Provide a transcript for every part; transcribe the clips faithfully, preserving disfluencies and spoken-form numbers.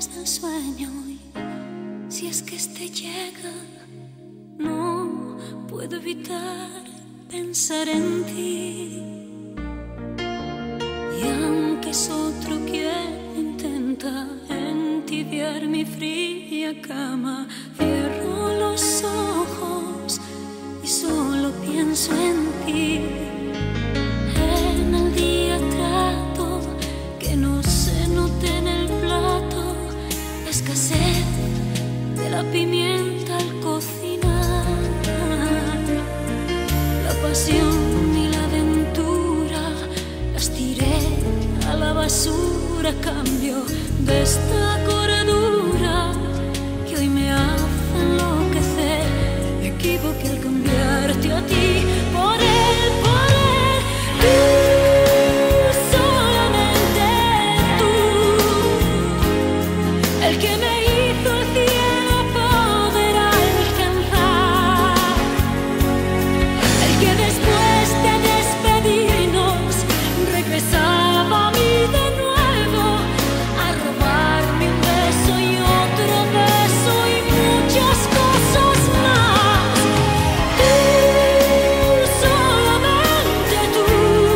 desde el sueño y si es que este llega, no puedo evitar pensar en ti. Y aunque es otro quien intenta entibiar mi fría cama, cierro los ojos y solo pienso en ti. En el día trato que no se note en el plato la escasez de la pimienta al cocinar, la pasión y la aventura las tiré a la basura a cambio de esta cordura que hoy me hace enloquecer. Me equivoqué al cambiarte a ti por él, por él, tú, solamente tú, el que me hizo el cielo poder alcanzar, el que después de despedirnos regresaba a mí de nuevo a robarme un beso y otro beso y muchas cosas más. Tú, solamente tú,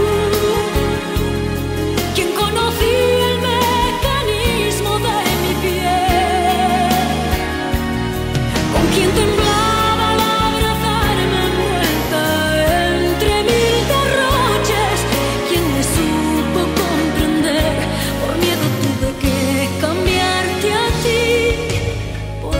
quien conocía el mecanismo de mi piel, con quien temblaba al abrazarme envuelta entre mil derroches, quien me supo comprender. Por miedo tuve que cambiarte a ti por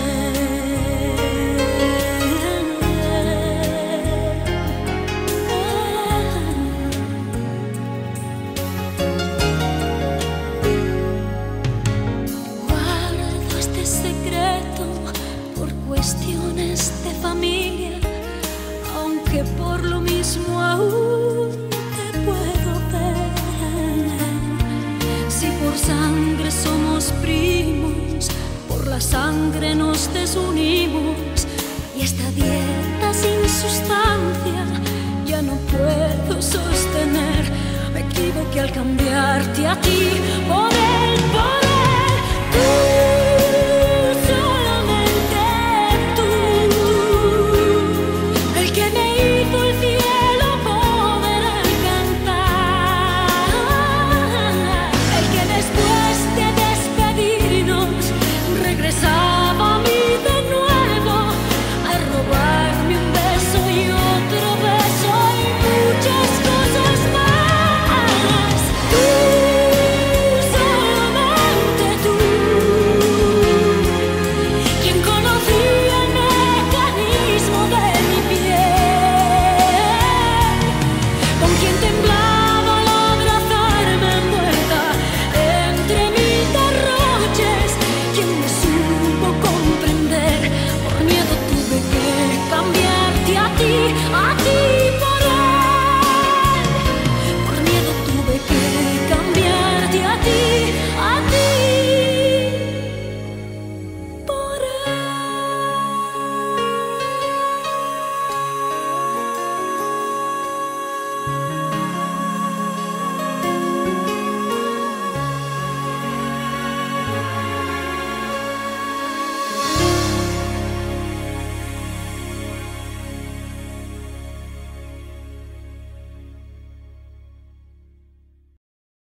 Guardo este secreto por cuestiones de familia, aunque por lo mismo aún te puedo ver. Si por sangre somos primos, por la sangre nos desunimos, y esta dieta sin sustancia ya no puedo sostener. Me equivoqué al cambiarte a ti por él, por